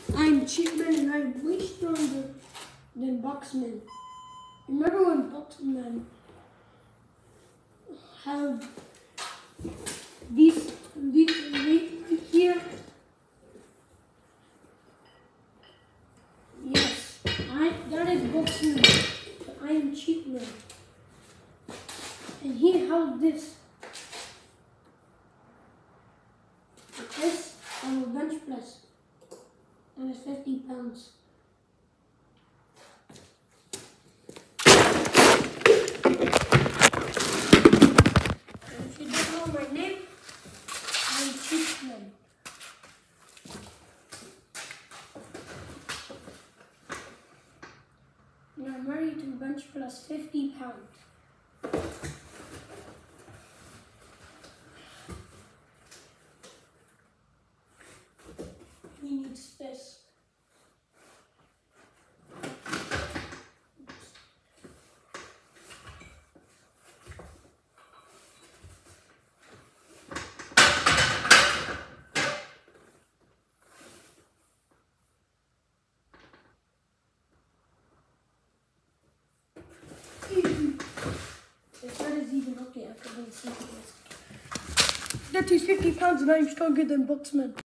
I'm Cheatman and I'm way stronger than Boxman. Remember when Boxman had these right here? Yes, that is Boxman, but I am Cheatman. And he held this. This on a bench press. And it's 50 pounds. And if you don't know my name, I'm Cheatman. And I'm ready to bench press 50 pounds. He needs this. This one is even okay. I can see this. That is 50 pounds and I'm stronger than Boxman.